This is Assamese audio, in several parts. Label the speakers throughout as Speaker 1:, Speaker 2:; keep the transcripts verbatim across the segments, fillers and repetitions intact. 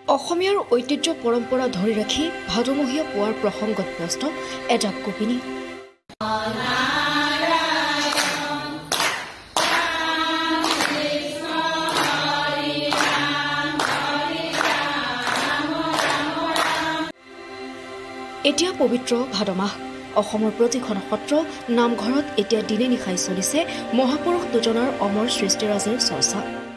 Speaker 1: অসমীয়াৰ ঐতিহ্য পৰম্পৰা ধৰি ৰাখি ভাদমহীয়া পুৱাৰ প্ৰসংগত ব্যস্ত এজাক গোপিনী। এতিয়া পবিত্ৰ ভাদ মাহ। অসমৰ প্ৰতিখন সত্ৰ নামঘৰত এতিয়া দিনে নিশাই চলিছে মহাপুৰুষ দুজনৰ অমৰ সৃষ্টিৰাজিৰ চৰ্চা।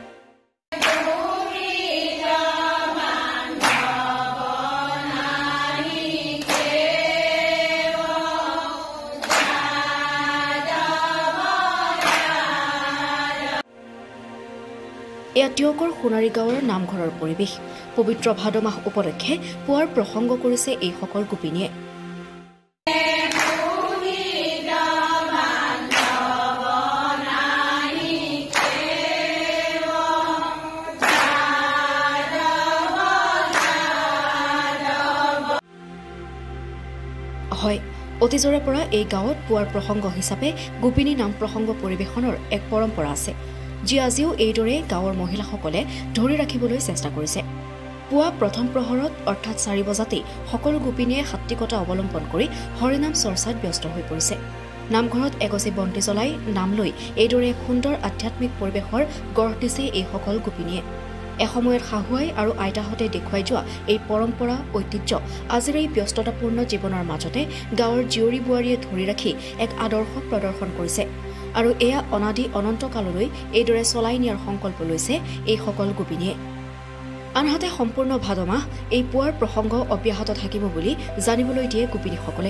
Speaker 1: এয়া টিয়কৰ সোণাৰী গাঁৱৰ নামঘৰৰ পৰিৱেশ। পবিত্ৰ ভাদ মাহ উপলক্ষে পুৱাৰ প্ৰসংগ কৰিছে এইসকল গোপিনীয়ে। হয়, অতীজৰে পৰা এই গাঁৱত পুৱাৰ প্ৰসংগ হিচাপে গোপিনী নাম প্ৰসংগ পৰিৱেশনৰ এক পৰম্পৰা আছে, যি আজিও এইদৰে গাঁৱৰ মহিলাসকলে ধৰি ৰাখিবলৈ চেষ্টা কৰিছে। পুৱা প্ৰথম প্ৰহৰত অৰ্থাৎ চাৰি বজাতেই সকলো গোপিনীয়ে সাত্বিকতা অৱলম্বন কৰি হৰিনাম চৰ্চাত ব্যস্ত হৈ পৰিছে। নামঘৰত এগছি বন্তি জ্বলাই নাম লৈ এইদৰে এক সুন্দৰ আধ্যাত্মিক পৰিৱেশৰ গঢ় দিছে এইসকল গোপিনীয়ে। এসময়ত শাহুৱাই আৰু আইতাহঁতে দেখুৱাই যোৱা এই পৰম্পৰা ঐতিহ্য আজিৰ এই ব্যস্ততাপূৰ্ণ জীৱনৰ মাজতে গাঁৱৰ জীয়ৰী বোৱাৰীয়ে ধৰি ৰাখি এক আদৰ্শ প্ৰদৰ্শন কৰিছে। আৰু এয়া অনাদি অনন্ত কাললৈ এইদৰে চলাই নিয়াৰ সংকল্প লৈছে এইসকল গোপিনীয়ে। আনহাতে সম্পূৰ্ণ ভাদ মাহ এই পুৱাৰ প্ৰসংগ অব্যাহত থাকিব বুলি জানিবলৈ দিয়ে গোপিনীসকলে।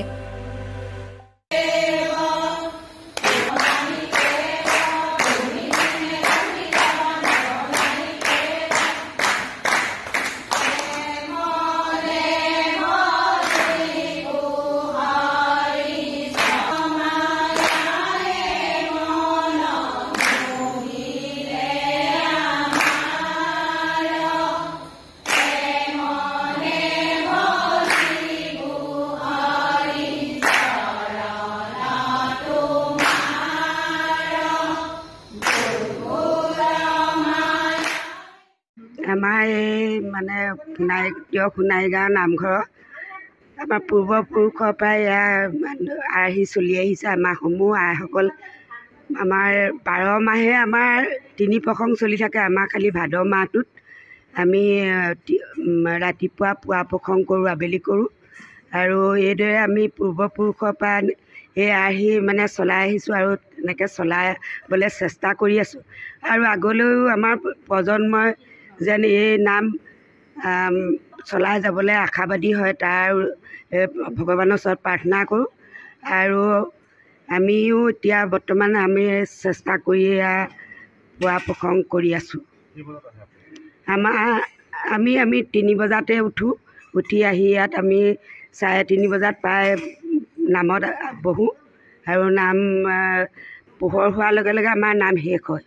Speaker 2: আমাৰ এই মানে সোণাই টিয়ক সোণাৰী গাঁৱৰ নামঘৰত আমাৰ পূৰ্বপুৰুষৰ পৰাই এয়া আৰ্হি চলি আহিছে। আমাৰ সমূহ আইসকল আমাৰ বাৰ মাহে আমাৰ তিনি প্ৰসংগ চলি থাকে। আমাৰ খালি ভাদ মাহটোত আমি ৰাতিপুৱা পুৱা প্ৰসংগ কৰোঁ, আবেলি কৰোঁ। আৰু এইদৰে আমি পূৰ্বপুৰুষৰ পৰা এই আৰ্হি মানে চলাই আহিছোঁ আৰু এনেকৈ চলাবলৈ চেষ্টা কৰি আছোঁ। আৰু আগলৈও আমাৰ প্ৰজন্মই যেন এই নাম চলাই যাবলৈ আশাবাদী হয়, তাৰ ভগৱানৰ ওচৰত প্ৰাৰ্থনা কৰোঁ। আৰু আমিও এতিয়া বৰ্তমান আমি চেষ্টা কৰি পুৱা প্ৰসংগ কৰি আছোঁ। আমাৰ আমি আমি তিনি বজাতে উঠোঁ, উঠি আহি ইয়াত আমি চাৰে তিনি বজাত প্ৰায় নামত বহোঁ আৰু নাম পোহৰ হোৱাৰ লগে লগে আমাৰ নাম শেষ হয়।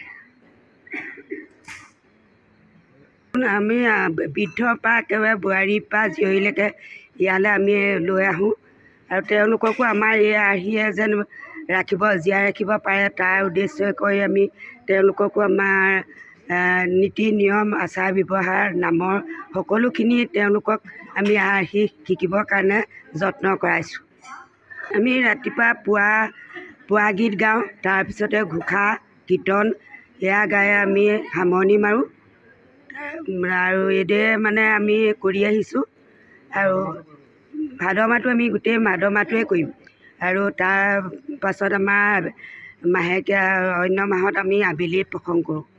Speaker 2: আমি বৃদ্ধৰ পৰা একেবাৰে বোৱাৰীৰ পৰা জীয়ৰীলৈকে ইয়ালৈ আমি লৈ আহোঁ আৰু তেওঁলোককো আমাৰ এই আৰ্হিয়ে যেন ৰাখিব জীয়াই ৰাখিব পাৰে তাৰ উদ্দেশ্য কৰি আমি তেওঁলোককো আমাৰ নীতি নিয়ম আচাৰ ব্যৱহাৰ নামৰ সকলোখিনি তেওঁলোকক আমি আৰ্হি শিকিবৰ কাৰণে যত্ন কৰাইছোঁ। আমি ৰাতিপুৱা পুৱা পুৱা গীত গাওঁ, তাৰপিছতে ঘোষা কীৰ্তন এয়া গাই আমি সামৰণি মাৰোঁ। আৰু এইদৰে মানে আমি কৰি আহিছোঁ। আৰু ভাদ মাহটো আমি গোটেই ভাদ মাহটোৱে কৰিম। আৰু তাৰ পাছত আমাৰ মাহেকীয়া অন্য মাহত আমি আবেলি প্ৰসংগ কৰোঁ।